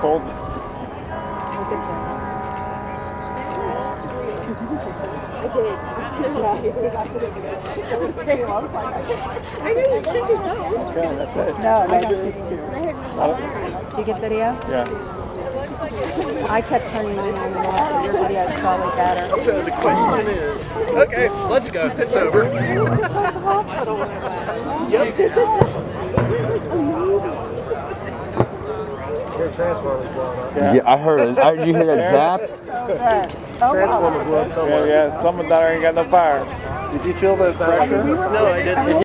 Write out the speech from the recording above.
coldness. Look at that. I did. I know you can't do both. Okay, that's it. No, I don't think so. Do you get video? Yeah. I kept turning mine on and off, so your video is probably better. So the question is, okay, let's go. It's over. Yep. Your transformer was blowing up. Yeah. Yeah, I heard it. Did you hear that zap? Transformer blew up somewhere. Yeah, some of that ain't got no fire. Did you feel the pressure? No, I didn't.